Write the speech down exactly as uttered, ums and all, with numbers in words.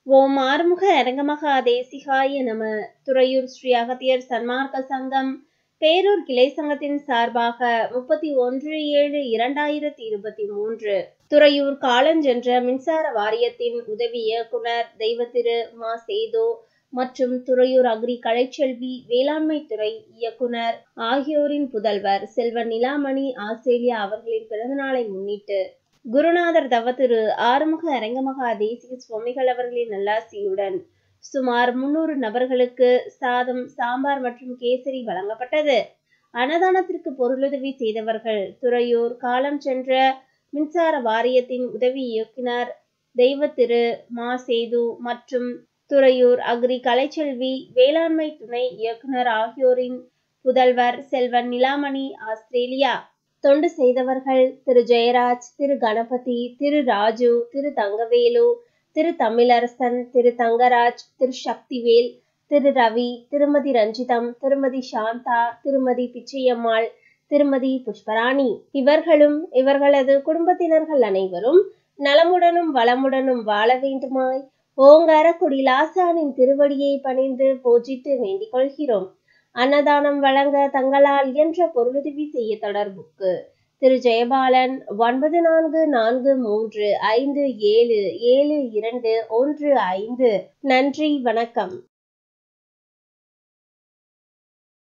ஓம் ஆறுமுக அரங்கமகா தேசிகாய நம. துறையூர் ஸ்ரீ அகத்தியர் சன்மார்க்க சங்கம் பேரூர் கிளை சங்கத்தின் சார்பாக முப்பத்தி ஒன்று ஏழு இரண்டாயிரத்தி இருபத்தி மூன்று துறையூர் காலஞ்சென்ற மின்சார வாரியத்தின் உதவி இயக்குனர் தெய்வத்திரு மா சேது மற்றும் துறையூர் அக்ரி கலைச்செல்வி வேளாண்மை துறை இயக்குனர் ஆகியோரின் புதல்வர் செல்வன் நிலாமணி ஆஸ்திரேலியா அவர்களின் பிறந்தநாளை முன்னிட்டு குருநாதர் தவத்திரு ஆறுமுக அரங்கமகா தேசிக சுவாமிகள் அவர்களின் நல்லாசியுடன் சுமார் முன்னூறு நபர்களுக்கு சாதம், சாம்பார் மற்றும் கேசரி வழங்கப்பட்டது. அன்னதானத்திற்கு பொருளுதவி செய்தவர்கள் துறையூர் காலம் சென்ற மின்சார வாரியத்தின் உதவி இயக்குனர் தெய்வத்திரு மா சேது மற்றும் துறையூர் அக்ரி கலைச்செல்வி வேளாண்மை துணை இயக்குனர் ஆகியோரின் புதல்வர் செல்வன் நிலாமணி ஆஸ்திரேலியா. தொண்டு செய்தவர்கள் திரு ஜெயராஜ், திரு கணபதி, திரு ராஜு, திரு தங்கவேலு, திரு தமிழரசன், திரு தங்கராஜ், திரு சக்திவேல், திரு ரவி, திருமதி ரஞ்சிதம், திருமதி சாந்தா, திருமதி பிச்சையம்மாள், திருமதி புஷ்பராணி. இவர்களும் இவர்களது குடும்பத்தினர்கள் அனைவரும் நலமுடனும் வளமுடனும் வாழ வேண்டுமாய் ஓங்காரக்குடி லாசானின் திருவடியை பணிந்து பூஜித்து வேண்டிக் கொள்கிறோம். அன்னதானம் வழங்க தங்களால் இயன்ற பொருளுதவி செய்ய தொடர்புக்கு திரு ஜெயபாலன் ஒன்பது நான்கு நான்கு மூன்று ஐந்து ஏழு ஏழு இரண்டு ஒன்று ஐந்து. நன்றி, வணக்கம்.